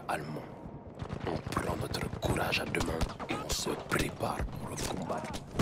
allemand. On prend notre courage à deux mains et on se prépare pour le combat.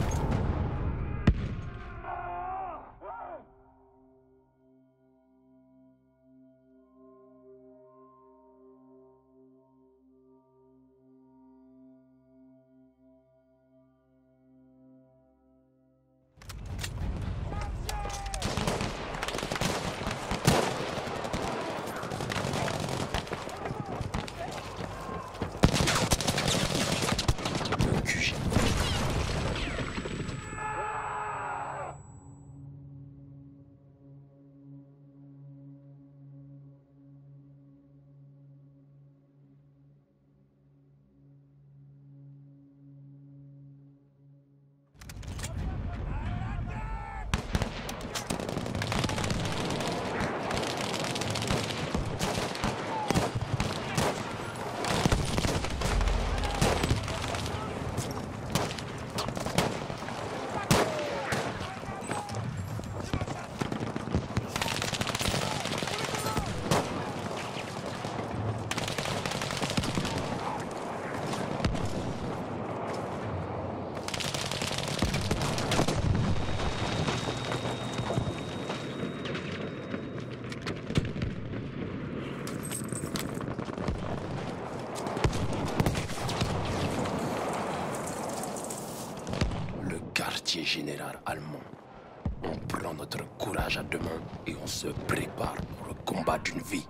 Quartier général allemand. On prend notre courage à deux mains et on se prépare pour le combat d'une vie.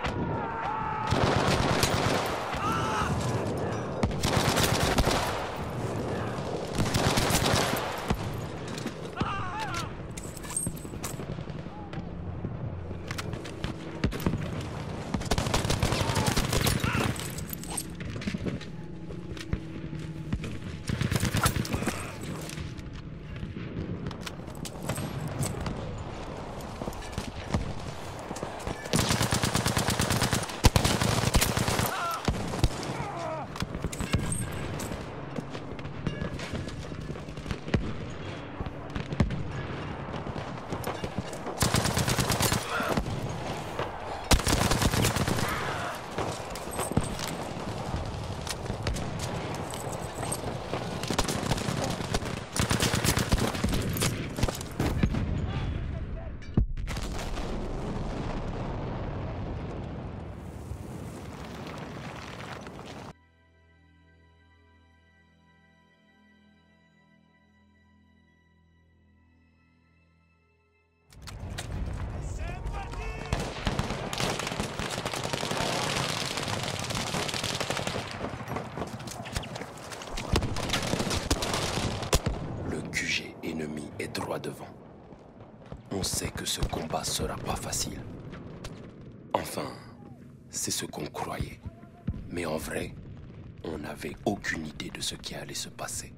Droit devant. On sait que ce combat sera pas facile. Enfin, c'est ce qu'on croyait. Mais en vrai, on n'avait aucune idée de ce qui allait se passer.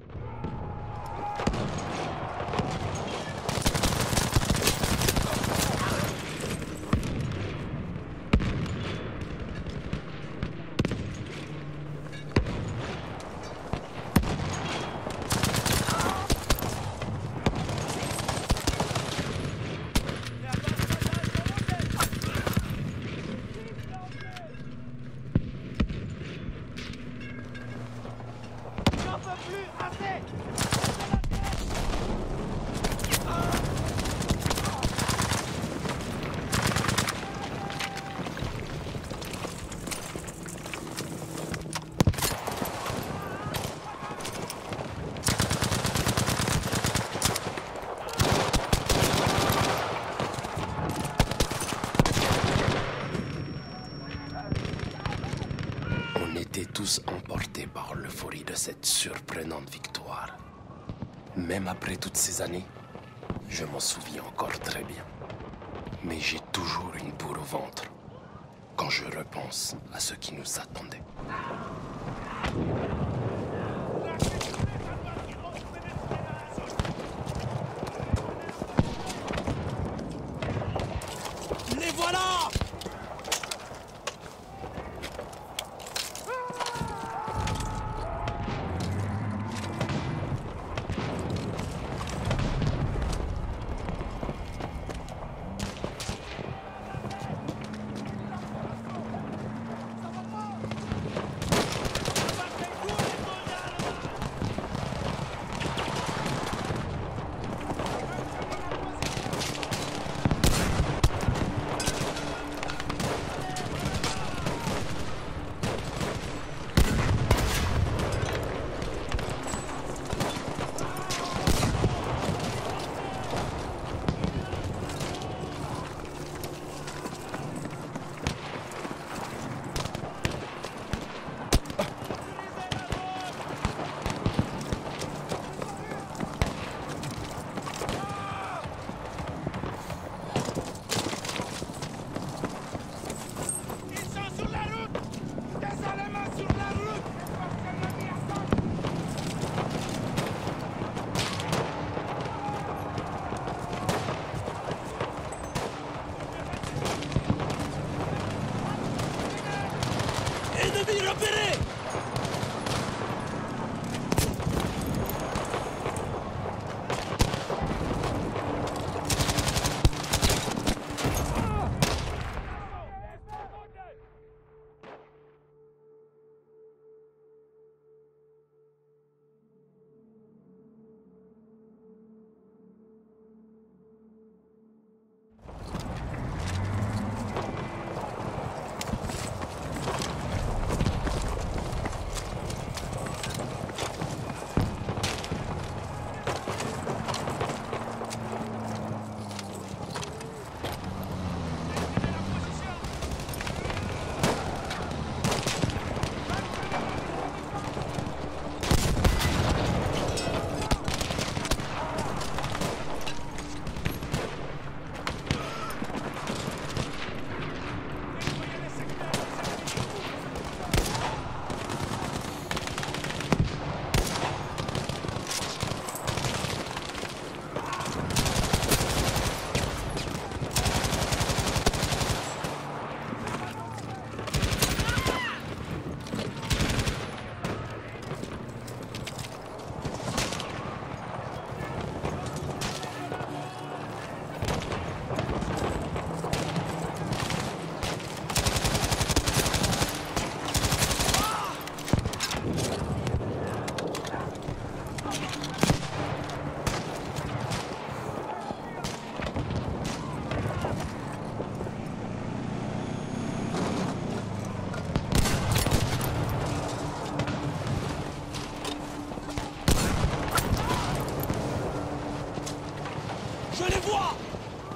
Tous emportés par l'euphorie de cette surprenante victoire. Même après toutes ces années, je m'en souviens encore très bien. Mais j'ai toujours une boule au ventre quand je repense à ce qui nous attendait. Les voilà!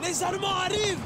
Les Allemands arrivent!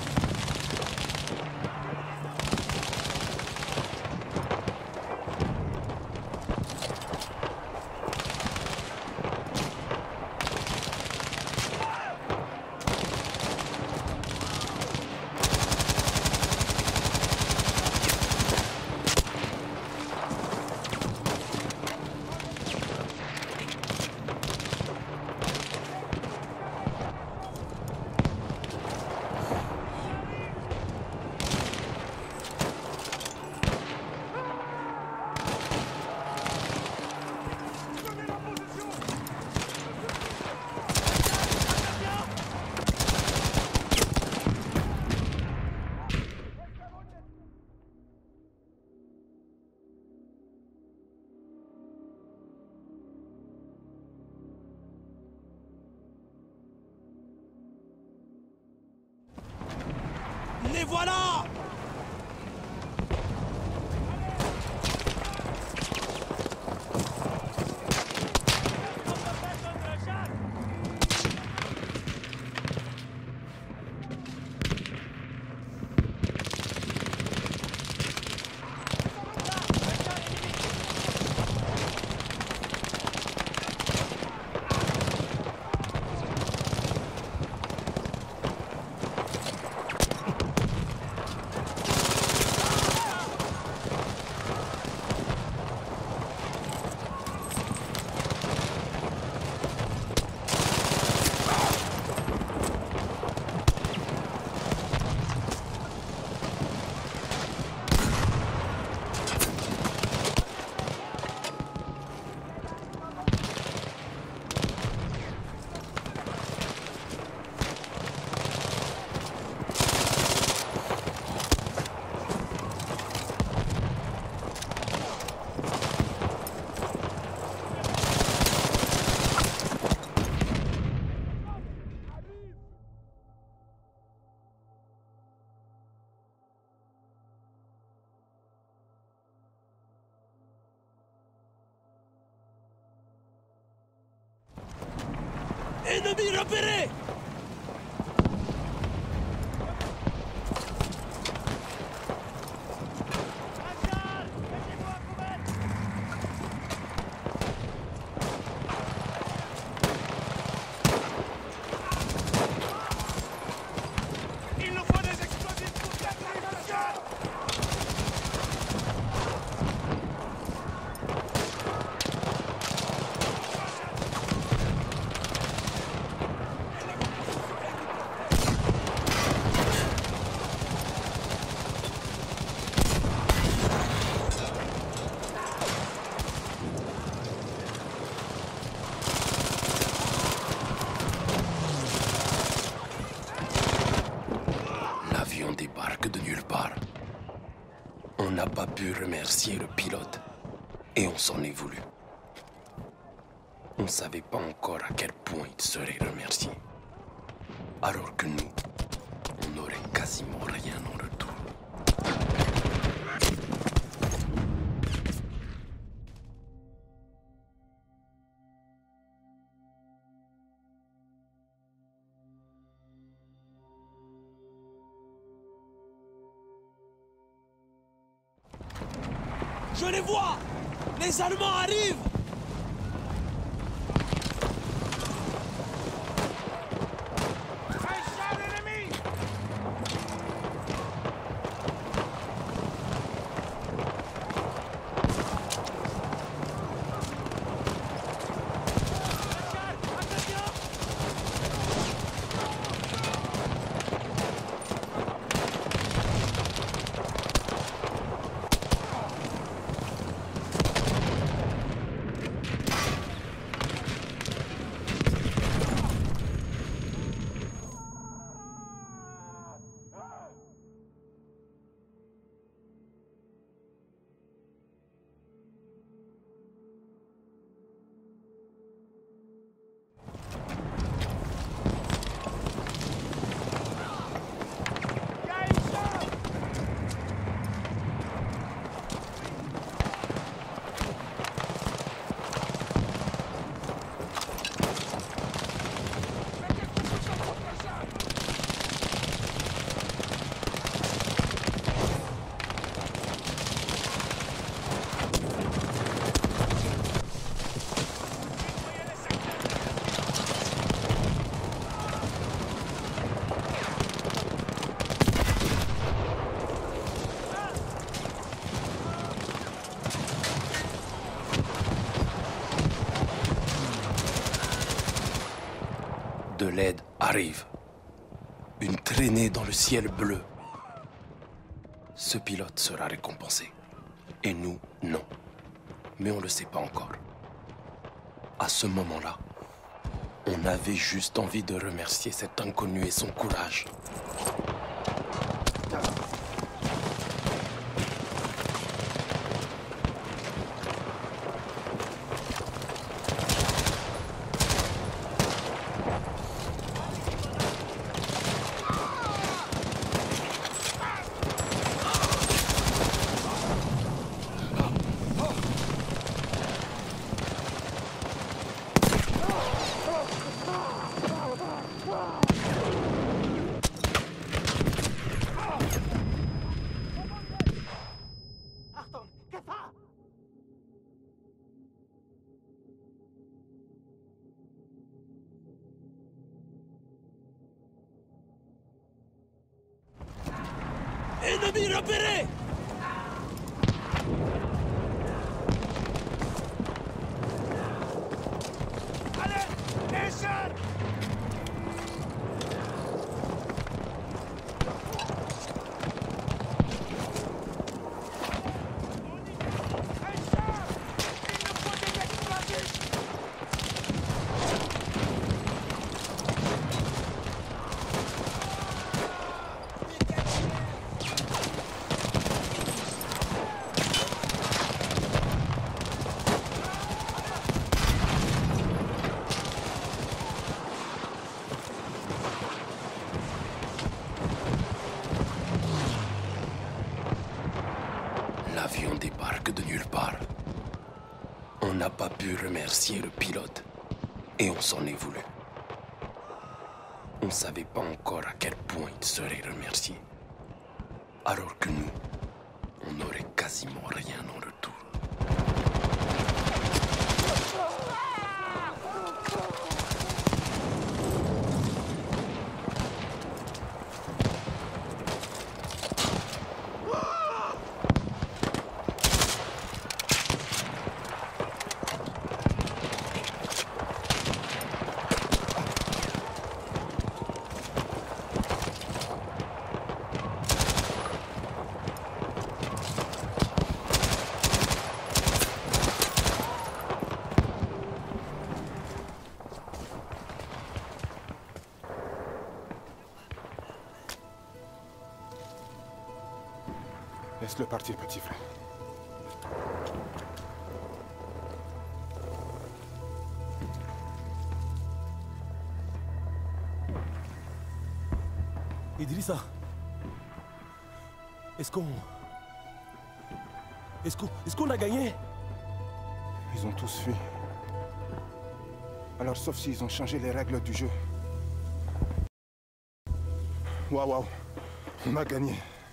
Les voilà! Ennemi repéré! Il nous faut des explosifs pour l'attraction! L'avion débarque de nulle part. On n'a pas pu remercier le pilote. Et on s'en est voulu. On ne savait pas encore à quel point il serait remercié. Alors que nous, on n'aurait quasiment rien en retour. Je les vois! Les Allemands arrivent! Un ennemi! arrive. Une traînée dans le ciel bleu. Ce pilote sera récompensé. Et nous, non. Mais on ne le sait pas encore. À ce moment-là, on avait juste envie de remercier cet inconnu et son courage. Ennemi repéré! Allez, les jeunes! Richard! Il nous faut des explosifs! L'avion débarque de nulle part. On n'a pas pu remercier le pilote. Et on s'en est voulu. On ne savait pas encore à quel point il serait remercié. Alors que nous, on n'aurait quasiment rien en retour. Laisse-le partir, petit frère. Idrissa, est-ce qu'on a gagné? Ils ont tous fui. Alors, sauf s'ils ont changé les règles du jeu. Waouh, on a gagné.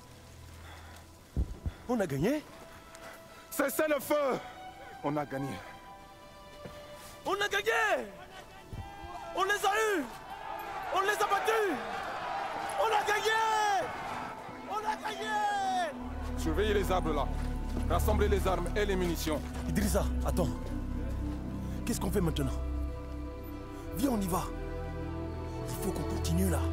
On a gagné? Cessez le feu! On a gagné. On a gagné! On les a eus! On les a battus! On a gagné! On a gagné! Surveillez les arbres là. Rassemblez les armes et les munitions. Idrissa, attends. Qu'est-ce qu'on fait maintenant? Viens, on y va. Il faut qu'on continue là.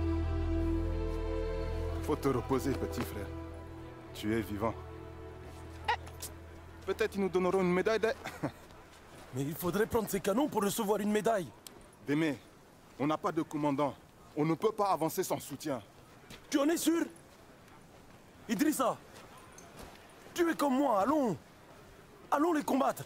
Faut te reposer, petit frère. Tu es vivant. Peut-être ils nous donneront une médaille de... Mais il faudrait prendre ces canons pour recevoir une médaille. Démé, on n'a pas de commandant. On ne peut pas avancer sans soutien. Tu en es sûr? Idrissa, tu es comme moi, allons. Allons les combattre.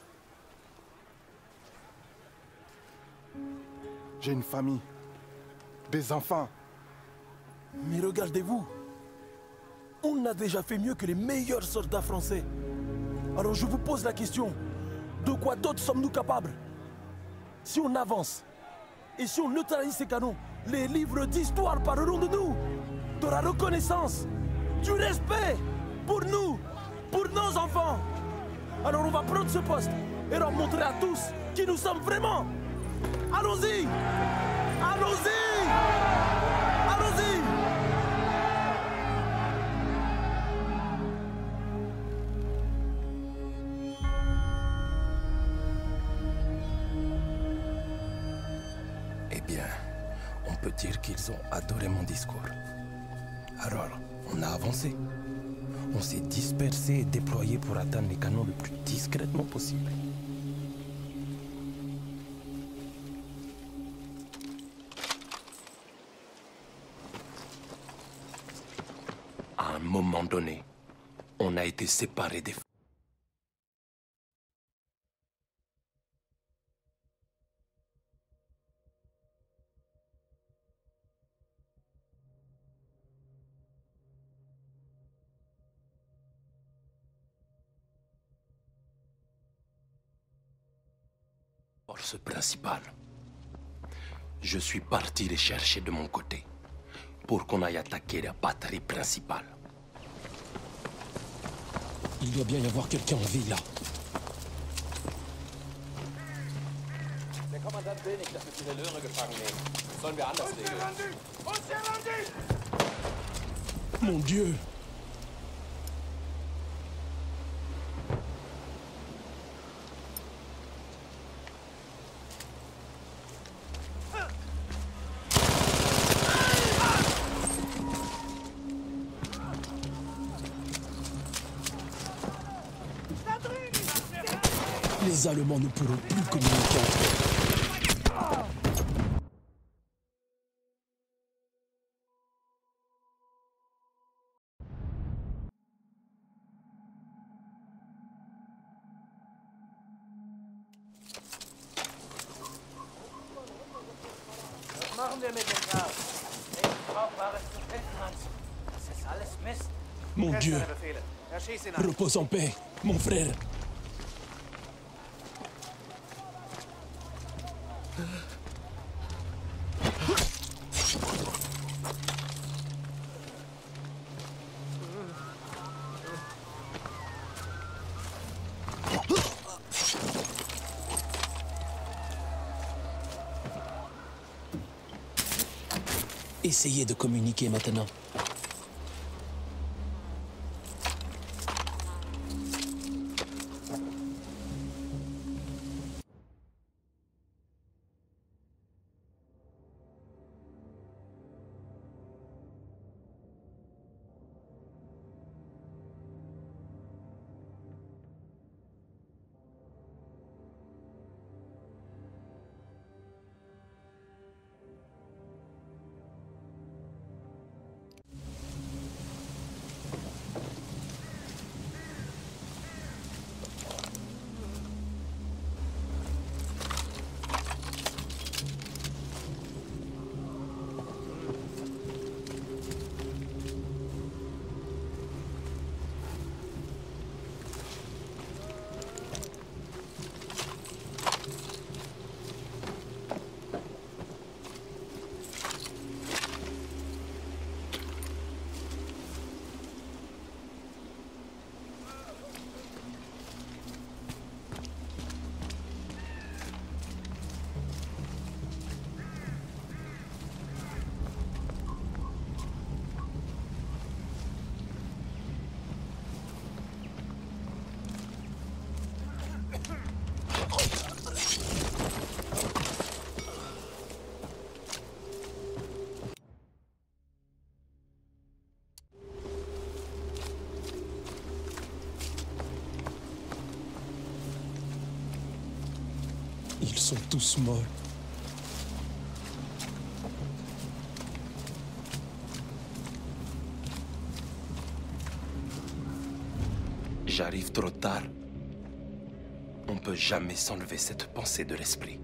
J'ai une famille. Des enfants. Mais regardez-vous. On a déjà fait mieux que les meilleurs soldats français. Alors je vous pose la question, de quoi d'autre sommes-nous capables? Si on avance, et si on neutralise ces canons, les livres d'histoire parleront de nous, de la reconnaissance, du respect pour nous, pour nos enfants. Alors on va prendre ce poste et leur montrer à tous qui nous sommes vraiment. Allons-y! Allons-y! Allons-y! Eh bien, on peut dire qu'ils ont adoré mon discours. Alors, on a avancé. On s'est dispersé et déployé pour atteindre les canons le plus discrètement possible. À un moment donné, on a été séparés des forces principales. Je suis parti les chercher de mon côté pour qu'on aille attaquer la batterie principale. Il doit bien y avoir quelqu'un en ville là. Der Kommandant will nicht, dass wir viele Löhne gefangen nehmen. Das sollen wir anders regeln. Mon Dieu! Les Allemands ne pourront plus communiquer entre eux. Was machen wir mit dem Gras? Nicht brauchbares zu finden, Hans. Das ist alles Mist. Mon Dieu! Keine Befehle. Erschieß ihn an. Repose en paix, mon frère. Essayez de communiquer maintenant. Ils sont tous morts. J'arrive trop tard. On peut jamais s'enlever cette pensée de l'esprit.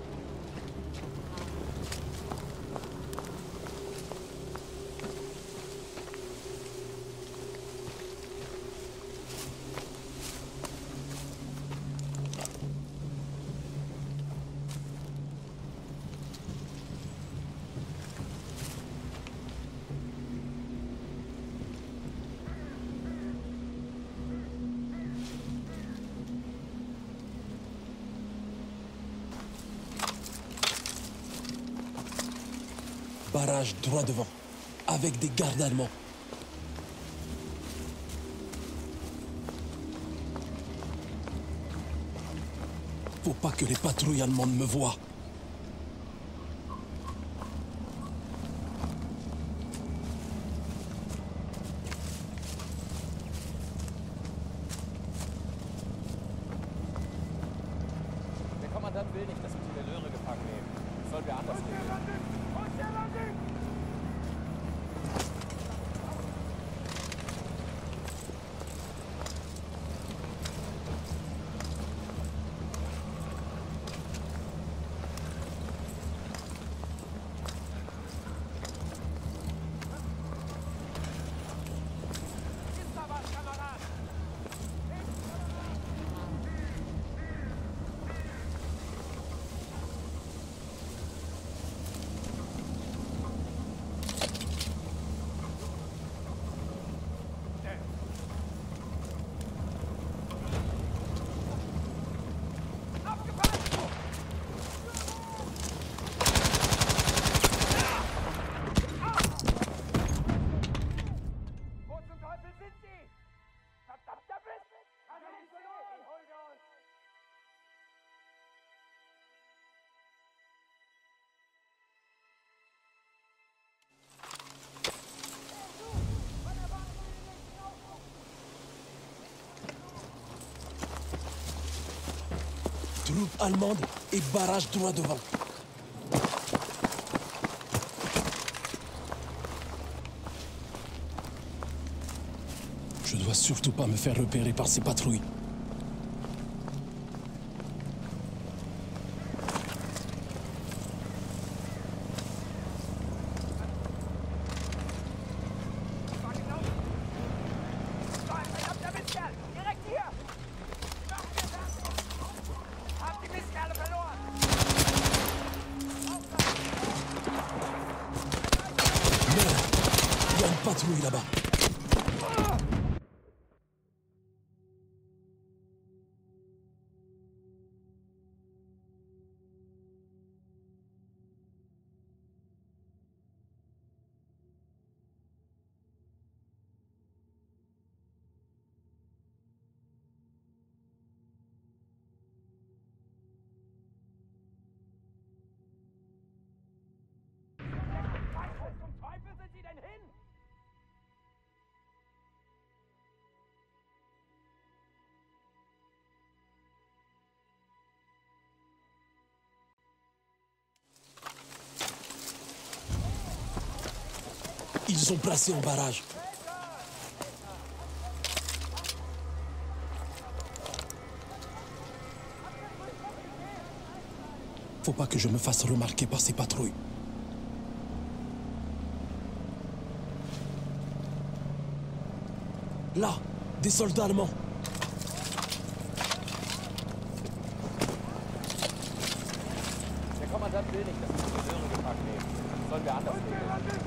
Barrage droit devant, avec des gardes allemands. Faut pas que les patrouilles allemandes me voient. Troupe allemande et barrage droit devant. Je dois surtout pas me faire repérer par ces patrouilles. Il y a une patrouille là-bas. Ils sont placés en barrage. Faut pas que je me fasse remarquer par ces patrouilles. Là, des soldats allemands. Der Kommandant will nicht, dass wir die Röhre gefangen nehmen. Sollen wir anders regeln?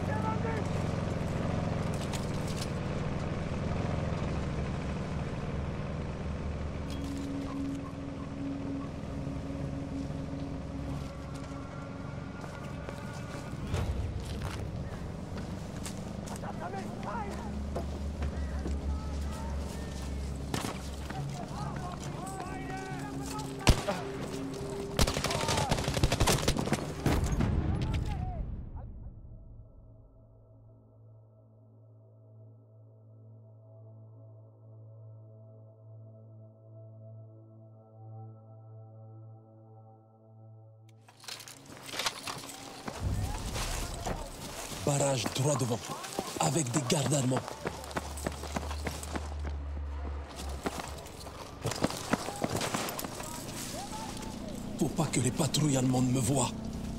Barrage droit devant, avec des gardes allemands. Faut pas que les patrouilles allemandes me voient.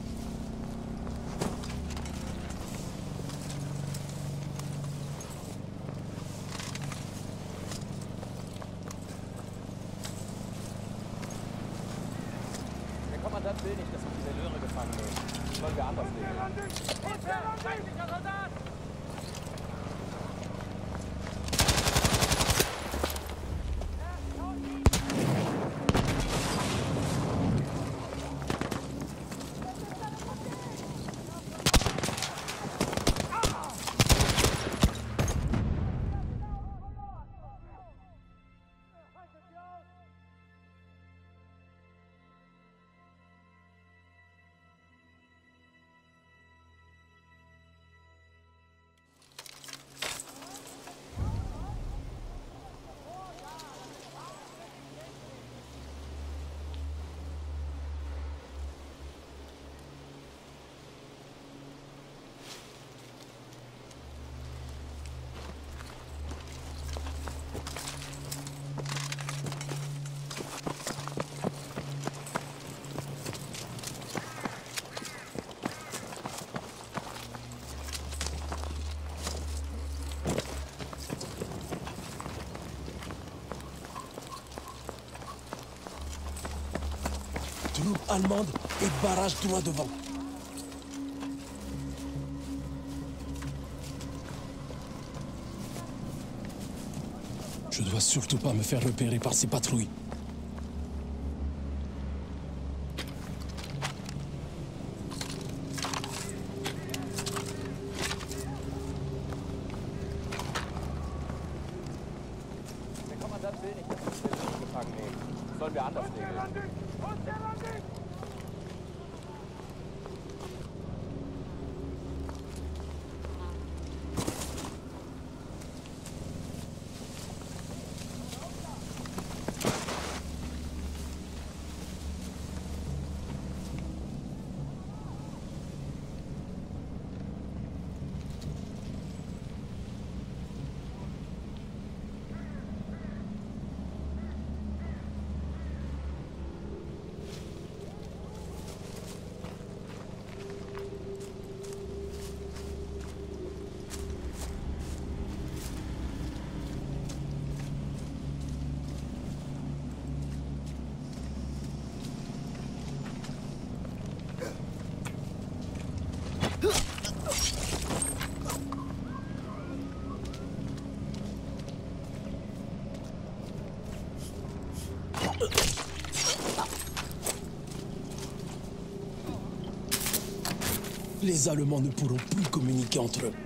Der Kommandant will nicht, dass wir diese Röhre gefangen nehmen. Sollen wir anders regeln? Troupe allemande et barrage droit devant. Je dois surtout pas me faire repérer par ces patrouilles. Der Kommandant will nicht, dass wir diese Röhre gefangen nehmen. Sollen wir anders regeln? Les Allemands ne pourront plus communiquer entre eux.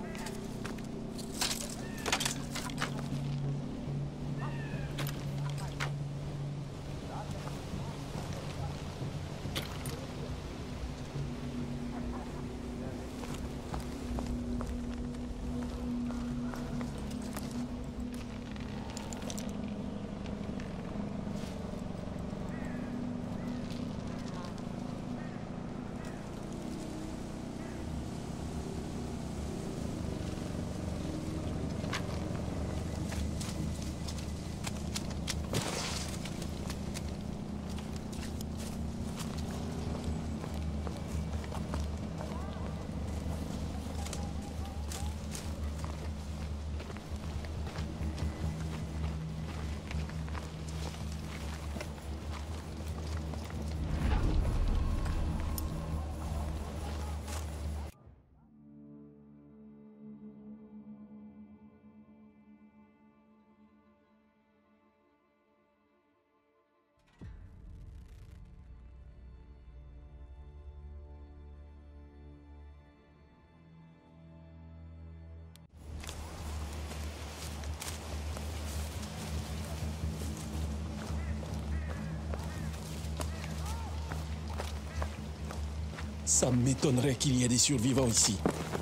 Ça m'étonnerait qu'il y ait des survivants ici.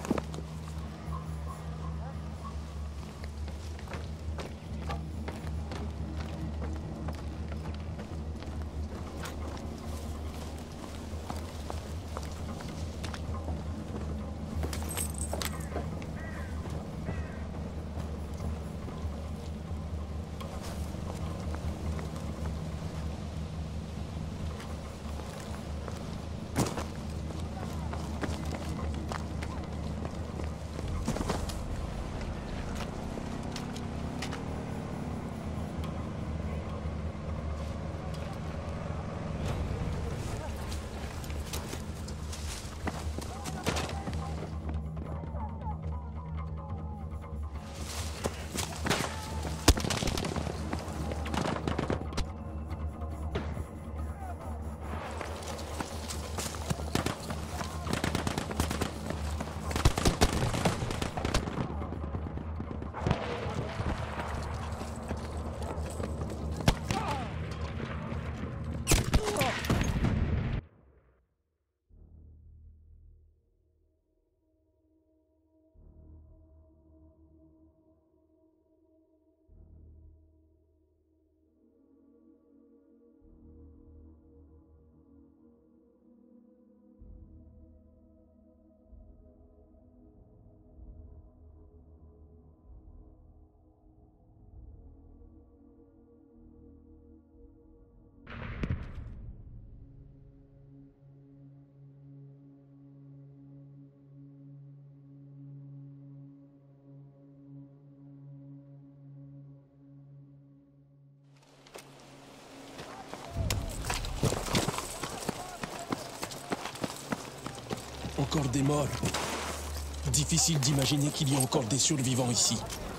Encore des morts. Difficile d'imaginer qu'il y ait encore des survivants ici.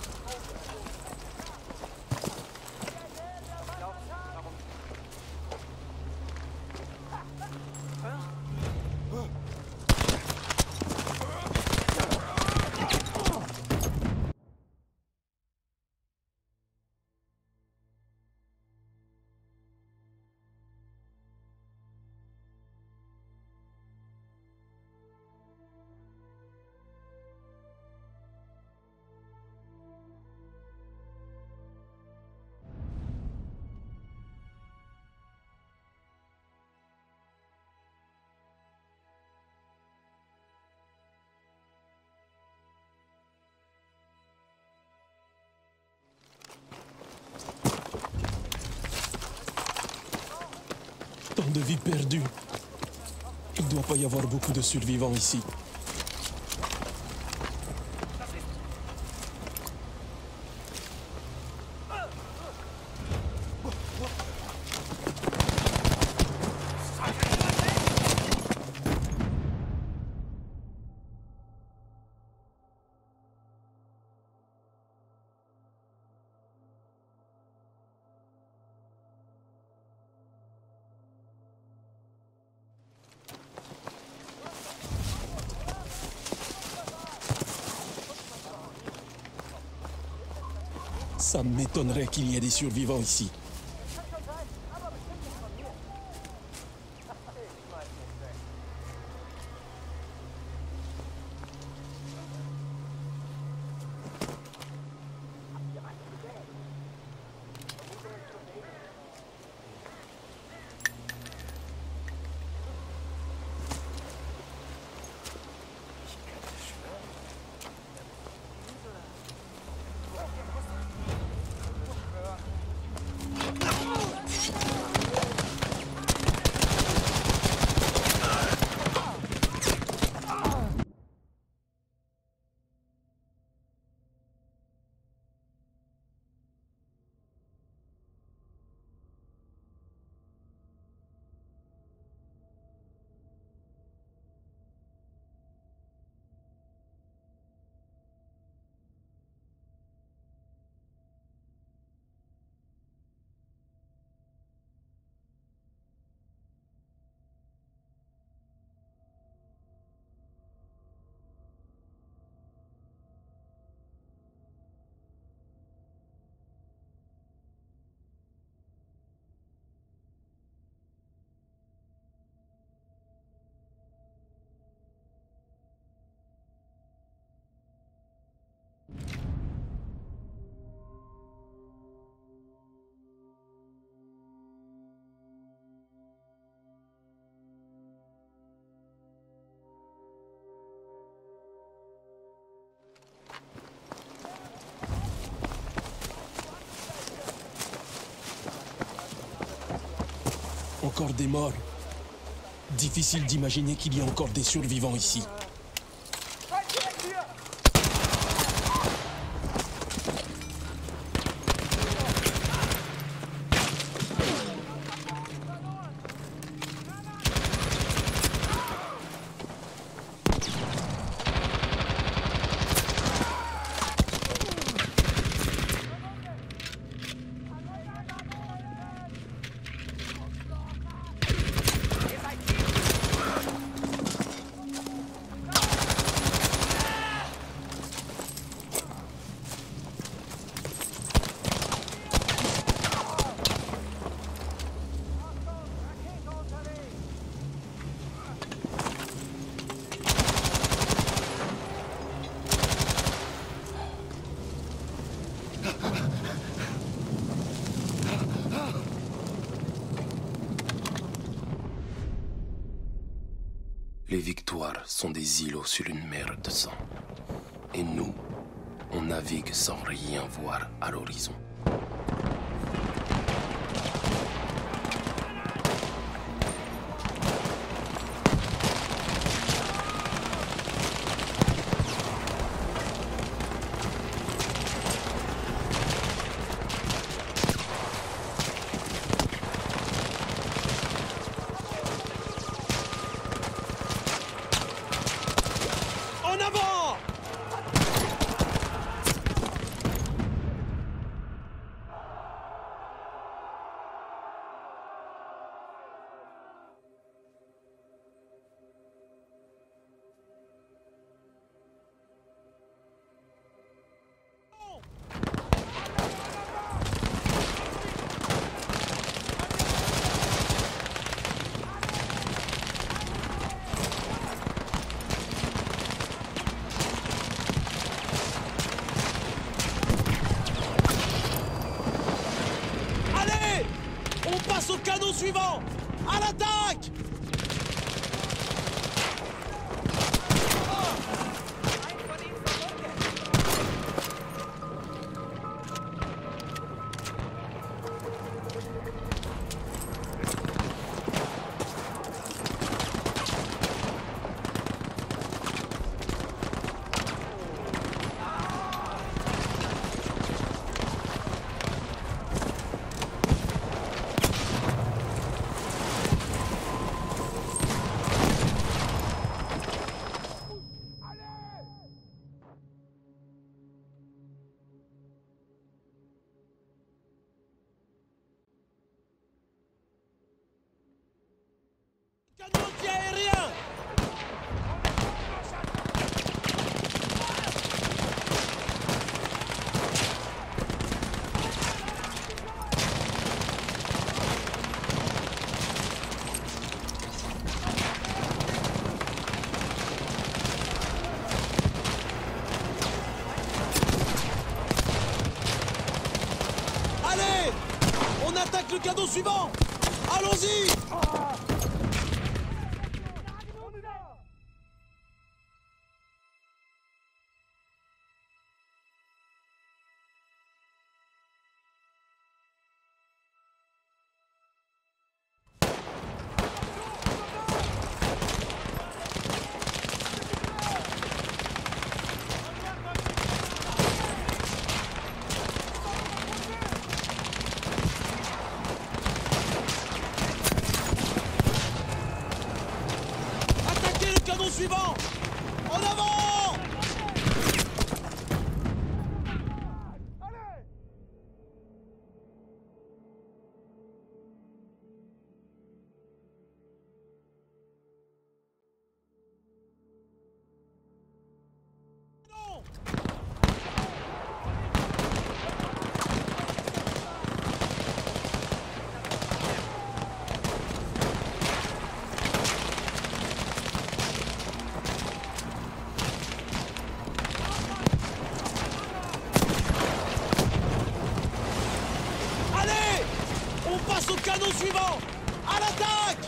Tant de vies perdues. Il ne doit pas y avoir beaucoup de survivants ici. Ça m'étonnerait qu'il y ait des survivants ici. Encore des morts. Difficile d'imaginer qu'il y ait encore des survivants ici. Les victoires sont des îlots sur une mer de sang. Et nous, on navigue sans rien voir à l'horizon. En avant! Allez! On passe au canon suivant! À l'attaque! Canon anti-aérien! attaque le cadeau suivant! Allons-y! Suivant! En avant! Au canon suivant! À l'attaque!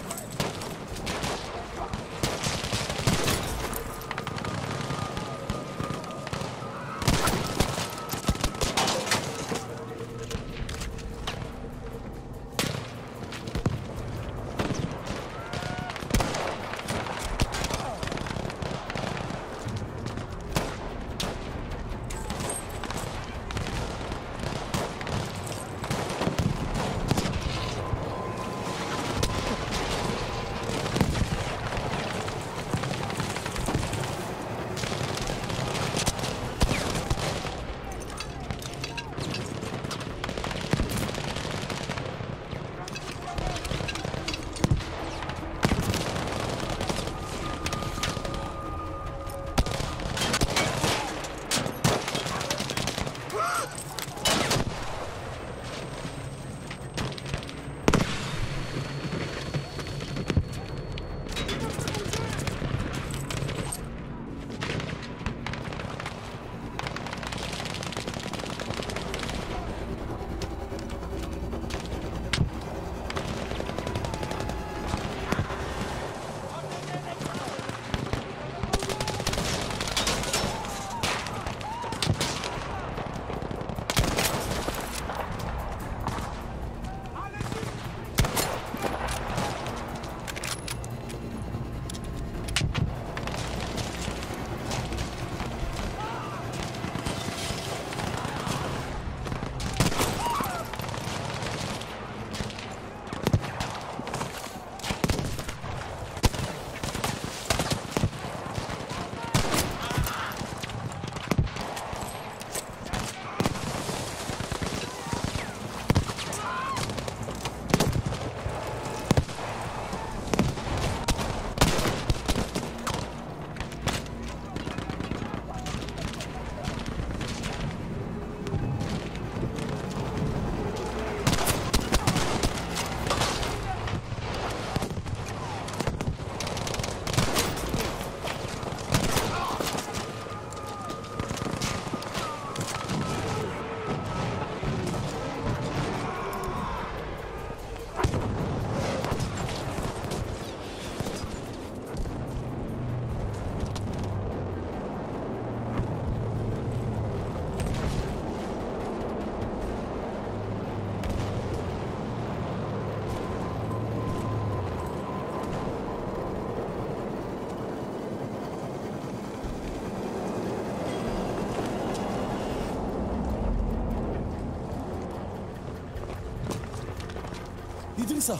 Idrissa!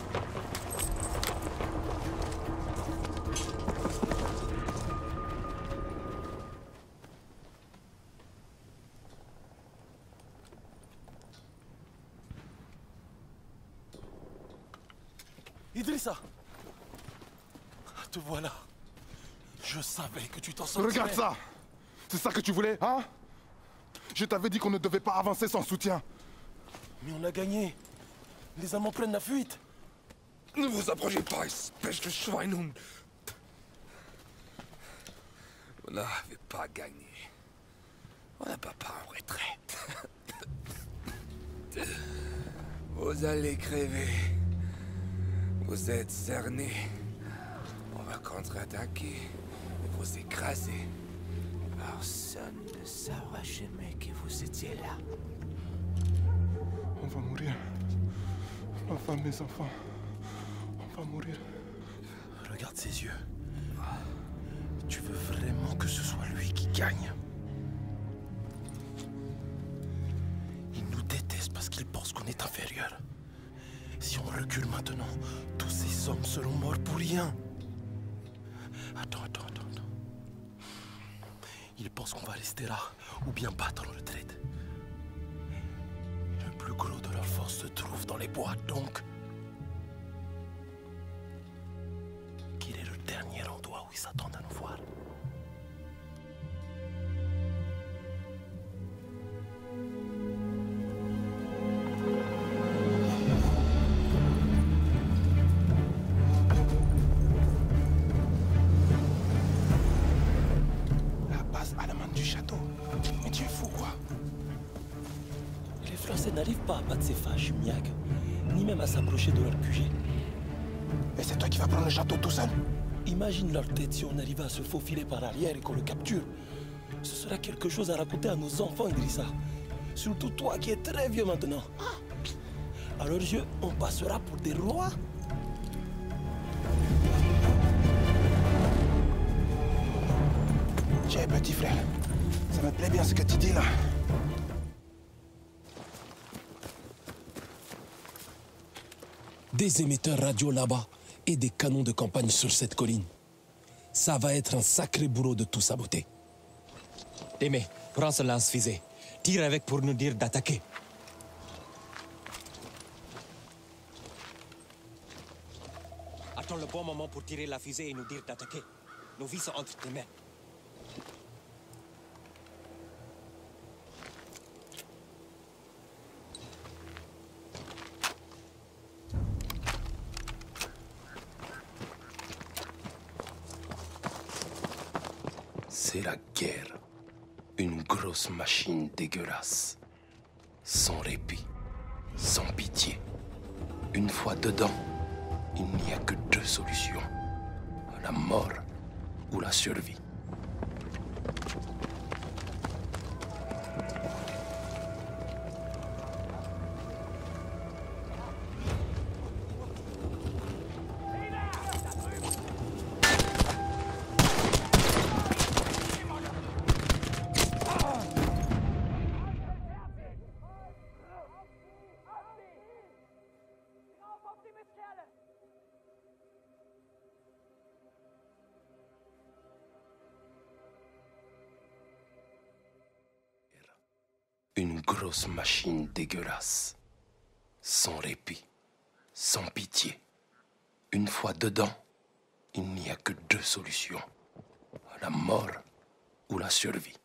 Idrissa! Te voilà. Je savais que tu t'en sortirais. Regarde ça! C'est ça que tu voulais, hein? Je t'avais dit qu'on ne devait pas avancer sans soutien. Mais on a gagné. Les Allemands prennent la fuite. Ne vous approchez pas, espèce de Schweinhund. Vous n'avez pas gagné. On n'a pas en retraite. Vous Vous allez crever. Vous êtes cernés. On va contre-attaquer et vous écraser. Personne ne saura jamais que vous étiez là. On va mourir. Ma femme, mes enfants. On va mourir. Regarde ses yeux. Tu veux vraiment que ce soit lui qui gagne? Il nous déteste parce qu'il pense qu'on est inférieur. Si on recule maintenant, tous ces hommes seront morts pour rien. Attends. Il pense qu'on va rester là, ou bien battre en retraite. Le plus gros de leur force se trouve dans les bois, donc... Quel est le dernier endroit où ils s'attendent à nous voir? La base allemande du château. Mais tu es fou, quoi? Les Français n'arrivent pas à battre ces fâches, Miag, ni même à s'approcher de leur QG. Et c'est toi qui vas prendre le château tout seul? Imagine leur tête si on arrivait à se faufiler par arrière et qu'on le capture. Ce sera quelque chose à raconter à nos enfants, Idrissa. Surtout toi qui es très vieux maintenant. À leurs yeux, on passera pour des rois. Tiens, petit frère. Ça me plaît bien ce que tu dis là. Des émetteurs radio là-bas et des canons de campagne sur cette colline. Ça va être un sacré boulot de tout saboter. Témé, prends ce lance-fusée. Tire avec pour nous dire d'attaquer. Attends le bon moment pour tirer la fusée et nous dire d'attaquer. Nos vies sont entre tes mains. C'est la guerre. Une grosse machine dégueulasse. Sans répit, sans pitié. Une fois dedans, il n'y a que deux solutions. La mort ou la survie. Une grosse machine dégueulasse. Sans répit, sans pitié. Une fois dedans, il n'y a que deux solutions. La mort ou la survie.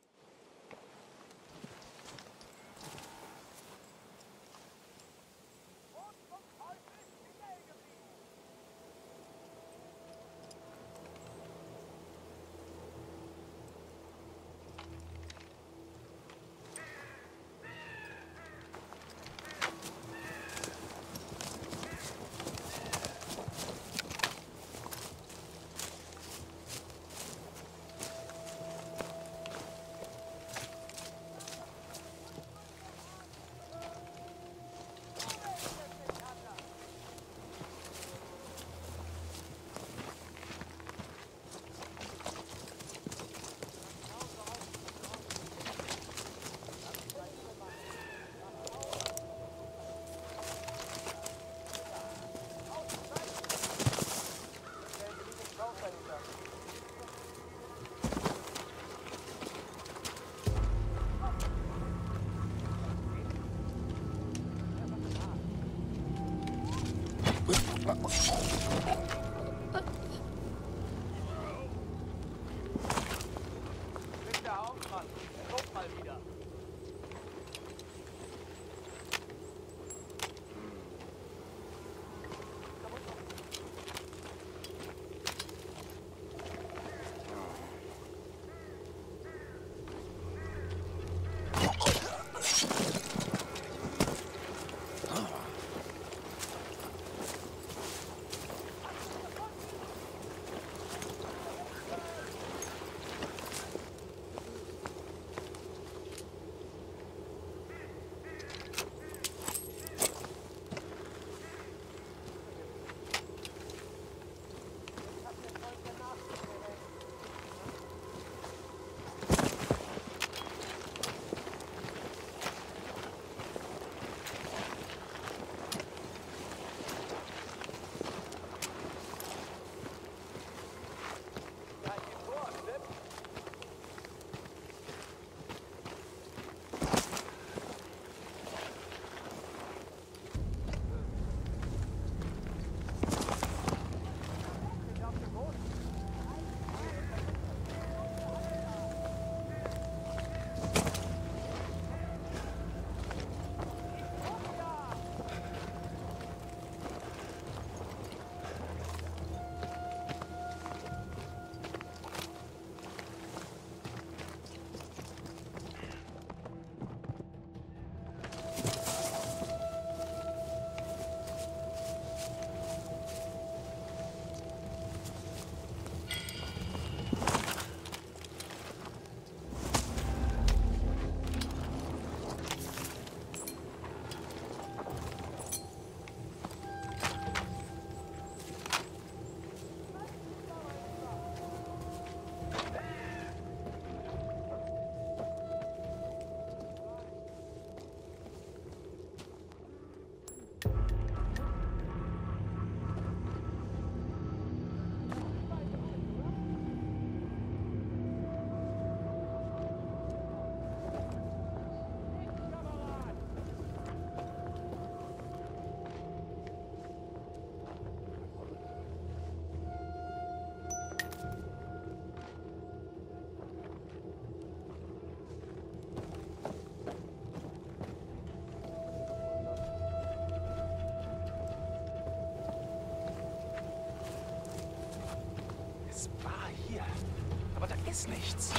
jetzt nichts.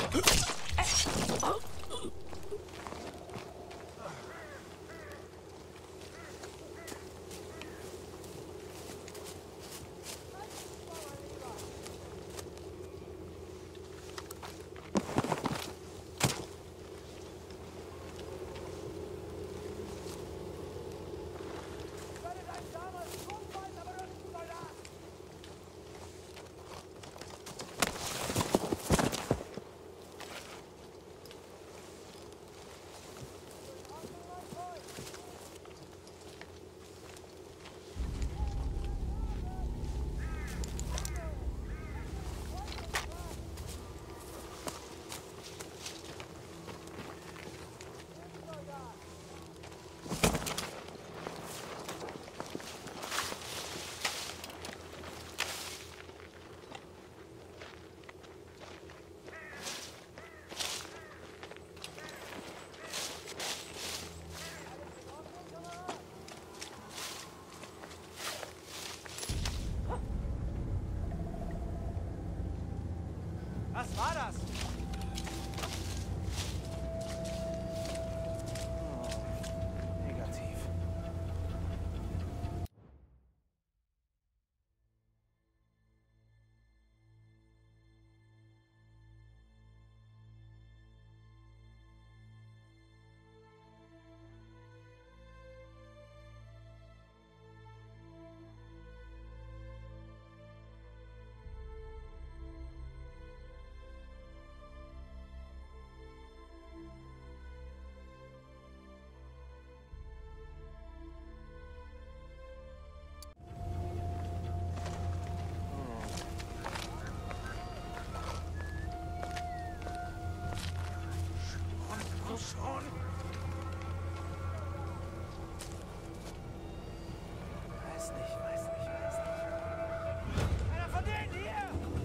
Was war das? Negativ. Schon. Weiß nicht. Einer von denen hier!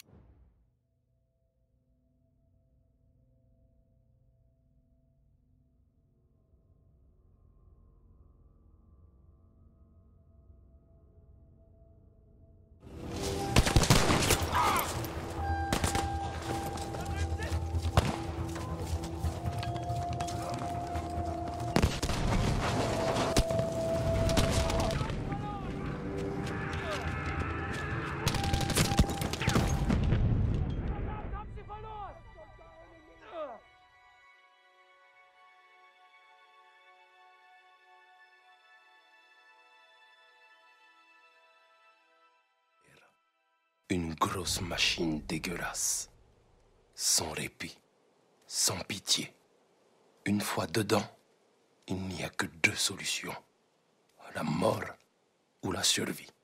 Une grosse machine dégueulasse. Sans répit, sans pitié. Une fois dedans, il n'y a que deux solutions. La mort ou la survie.